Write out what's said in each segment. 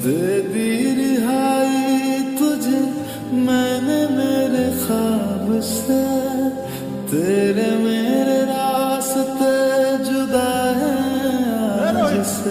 दे दी रिहाई तुझे मैंने मेरे ख्वाब से, तेरे मेरे रास्ते जुदा हैं आज से।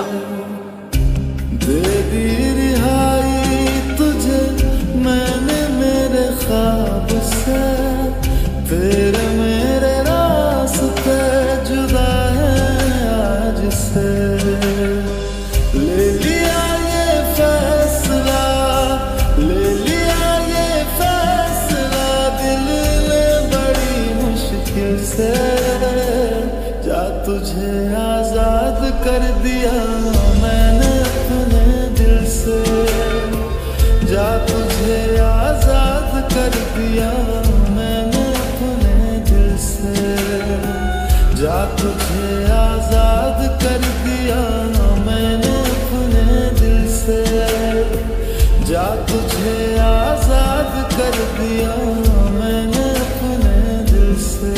दे दी रिहाई तुझे मैंने मेरे ख्वाब से, तेरे मेरे रास्ते जुदा हैं आज से। ले लिया ये फैसला, ले लिया ये फैसला दिल ने बड़ी मुश्किल से। जा तुझे आजाद कर दिया मैंने अपने दिल से, जा तुझे आजाद कर दिया मैंने अपने दिल से, जा तुझे आजाद कर दिया मैंने अपने दिल से, जा तुझे आजाद कर दिया मैंने अपने दिल से।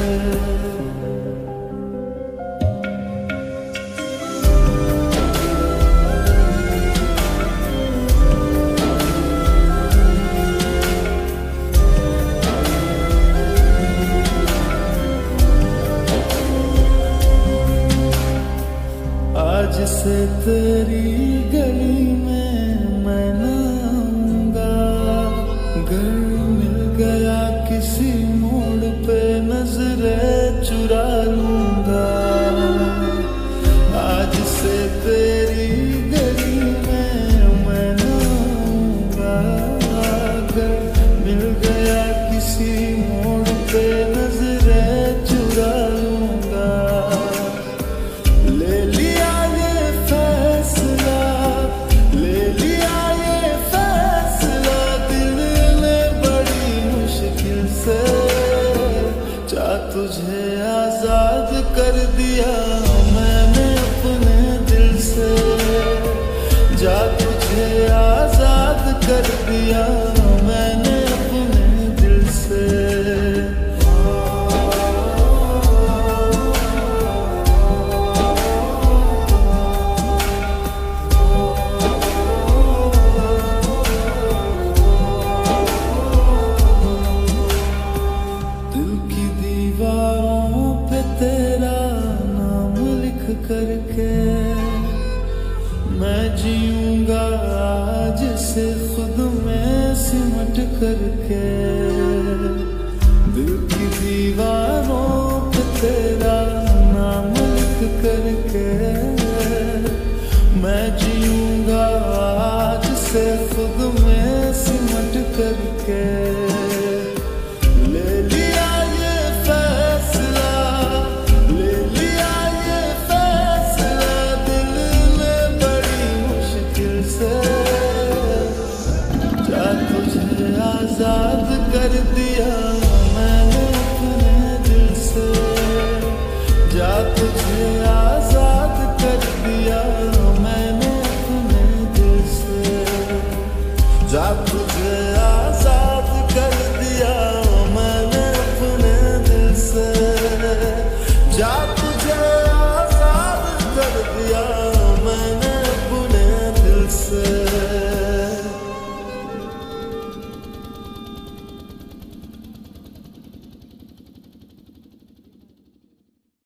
आज से तेरी गली में मैं न आऊंगा, घर मिल गया किसी मोड़ पे नजरें चुरा लूंगा। आज से तेरी गली में मैं न आऊंगा, घर मिल गया किसी मोड़ पे नजरें चुरा लूंगा। ले लिया ये फैसला, ले लिया ये फैसला दिल ने बड़ी मुश्किल से। जा तुझे आजाद कर दिया मैंने अपने दिल से, जा तुझे आजाद कर दिया मैंने अपने दिल से। दीवारों पे तेरा नाम लिख करके मैं जीऊंगा आज से खुद में सिमट करके। दिल की दीवारों पे तेरा नाम लिख करके मैं जीऊंगा आज से खुद में सिमट करके।